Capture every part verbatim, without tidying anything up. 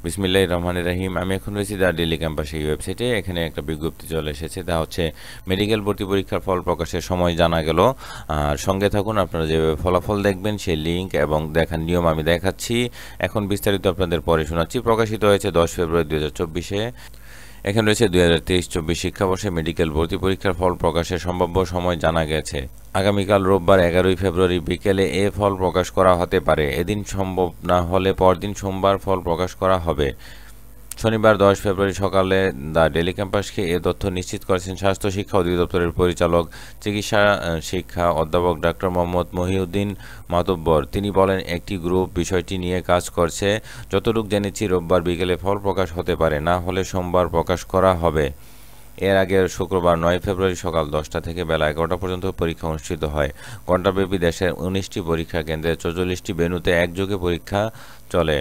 বিসমিল্লাহির রহমানির রহিম। আমি এখন রয়েছি দ্য ডেইলি ক্যাম্পাস এই ওয়েবসাইটে। এখানে একটা বিজ্ঞপ্তি চলে এসেছে, তা হচ্ছে মেডিকেল ভর্তি পরীক্ষার ফল প্রকাশের সময় জানা গেল। আর সঙ্গে থাকুন, আপনারা যেভাবে ফলাফল দেখবেন সেই লিঙ্ক এবং দেখার নিয়ম আমি দেখাচ্ছি। এখন বিস্তারিত আপনাদের পরে শোনাচ্ছি। প্রকাশিত হয়েছে দশ ফেব্রুয়ারি দুই হাজার চব্বিশে। এখানে রয়েছে দুই হাজার তেইশ চব্বিশ শিক্ষাবর্ষে মেডিকেল ভর্তি পরীক্ষার ফল প্রকাশের সম্ভাব্য সময় জানা গেছে। আগামীকাল রোববার এগারোই ফেব্রুয়ারি বিকেলে এ ফল প্রকাশ করা হতে পারে। এদিন সম্ভব না হলে পরদিন সোমবার ফল প্রকাশ করা হবে। শনিবার দশ ফেব্রুয়ারি সকালে দ্য ডেইলি ক্যাম্পাসকে এ তথ্য নিশ্চিত করেছেন স্বাস্থ্য শিক্ষা অধিদপ্তরের পরিচালক চিকিৎসা শিক্ষা অধ্যাপক ডাক্তার মোহাম্মদ মহিউদ্দিন মাতব্বর। তিনি বলেন, একটি গ্রুপ বিষয়টি নিয়ে কাজ করছে। যতটুকু জেনেছি রোববার বিকেলে ফল প্রকাশ হতে পারে, না হলে সোমবার প্রকাশ করা হবে। এর আগে শুক্রবার নয় ফেব্রুয়ারি সকাল দশটা থেকে বেলা এগারোটা পর্যন্ত পরীক্ষা অনুষ্ঠিত হয়। ঘণ্টাব্যাপী দেশের উনিশটি পরীক্ষা কেন্দ্রে চৌচল্লিশটি ভেন্যুতে একযোগে পরীক্ষা চলে।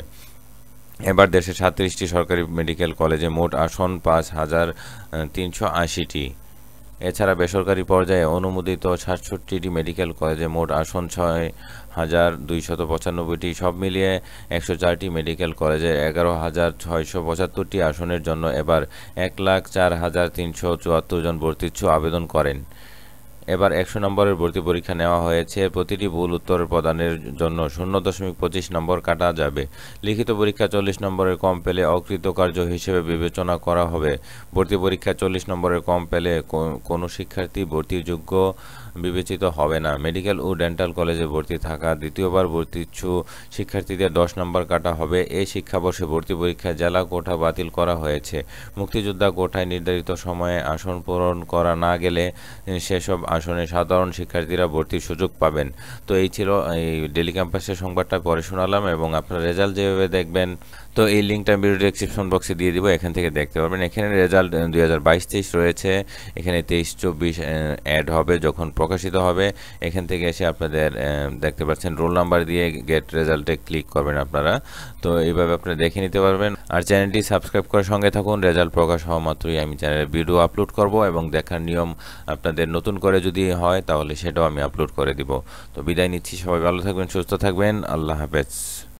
এবার দেশে সাতত্রিশটি সরকারি মেডিকেল কলেজে মোট আসন পাঁচ হাজার তিনশো আশিটি। এছাড়া বেসরকারি পর্যায়ে অনুমোদিত সাতষট্টিটি মেডিকেল কলেজে মোট আসন ছয় হাজার দুইশত পঁচানব্বইটি। সব মিলিয়ে একশো চারটি মেডিকেল কলেজে এগারো হাজার ছয়শো পঁচাত্তরটি আসনের জন্য এবার এক লাখ চার হাজার তিনশো চুয়াত্তর জন ভর্তিচ্ছু আবেদন করেন। এবার একশো নম্বরের ভর্তি পরীক্ষা নেওয়া হয়েছে। প্রতিটি ভুল উত্তর প্রদানের জন্য শূন্য দশমিক পঁচিশ নম্বর কাটা যাবে। লিখিত পরীক্ষা চল্লিশ নম্বরের কম পেলে অকৃতকার্য হিসেবে বিবেচনা করা হবে। ভর্তি পরীক্ষা চল্লিশ নম্বরের কম পেলে কোনো শিক্ষার্থী ভর্তির যোগ্য বিবেচিত হবে না। মেডিকেল ও ডেন্টাল কলেজে ভর্তি থাকা দ্বিতীয়বার ভর্তিচ্ছু শিক্ষার্থীদের দশ নম্বর কাটা হবে। এই শিক্ষাবর্ষে ভর্তি পরীক্ষায় জেলা কোটা বাতিল করা হয়েছে। মুক্তিযোদ্ধা কোটায় নির্ধারিত সময়ে আসন পূরণ করা না গেলে সেসব আসনে সাধারণ শিক্ষার্থীরা ভর্তির সুযোগ পাবেন। তো এই ছিল এই ডেইলি ক্যাম্পাসের সংবাদটা পরে শোনালাম, এবং আপনার রেজাল্ট যেভাবে দেখবেন, তো এই লিঙ্কটা ভিডিও ডেসক্রিপশন বক্সে দিয়ে দিব, এখান থেকে দেখতে পারবেন। এখানে রেজাল্ট দুই হাজার বাইশ তেইশ রয়েছে, এখানে তেইশ চব্বিশ অ্যাড হবে যখন প্রকাশিত হবে। এখান থেকে এসে আপনাদের দেখতে পাচ্ছেন রোল নাম্বার দিয়ে গেট রেজাল্টে ক্লিক করবেন আপনারা। তো এইভাবে আপনারা দেখে নিতে পারবেন। আর চ্যানেলটি সাবস্ক্রাইব করার সঙ্গে থাকুন। রেজাল্ট প্রকাশ হওয়া মাত্রই আমি চ্যানেলে ভিডিও আপলোড করব, এবং দেখার নিয়ম আপনাদের নতুন করে যদি হয় তাহলে সেটাও আমি আপলোড করে দিব। তো বিদায় নিচ্ছি, সবাই ভালো থাকবেন, সুস্থ থাকবেন, আল্লাহ হাফেজ।